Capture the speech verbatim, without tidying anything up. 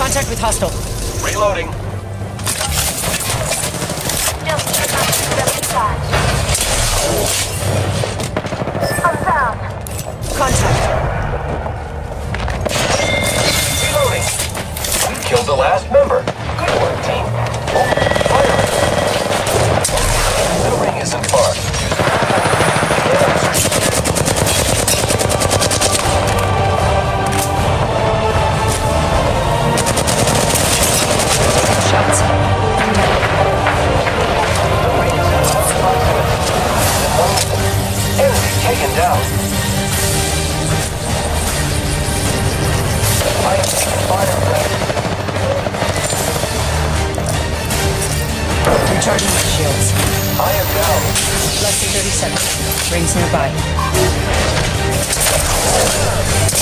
Contact with hostile. Reloading. I'm down. Contact. Reloading. We killed the last member. Good work, team. Oh, fire. The ring isn't far. Shots. Enemy taken down. I am taking fire, friend. Recharging my shields. I am down. Less than thirty seconds. Rings nearby.